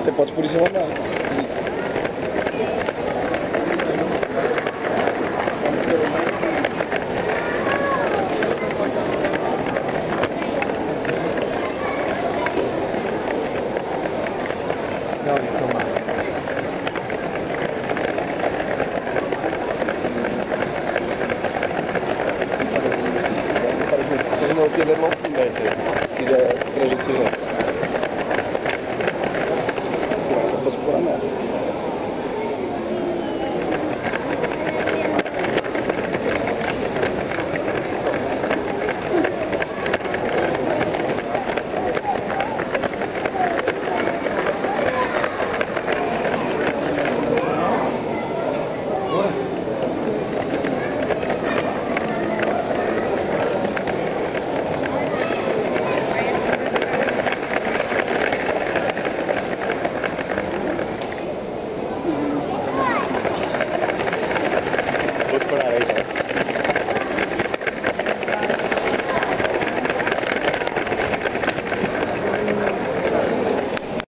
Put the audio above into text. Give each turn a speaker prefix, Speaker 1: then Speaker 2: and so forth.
Speaker 1: Te podes pôr isso a mandar. No pierde loc. Si de trăjește jos. Iată, poți pura mea.
Speaker 2: Vou parar.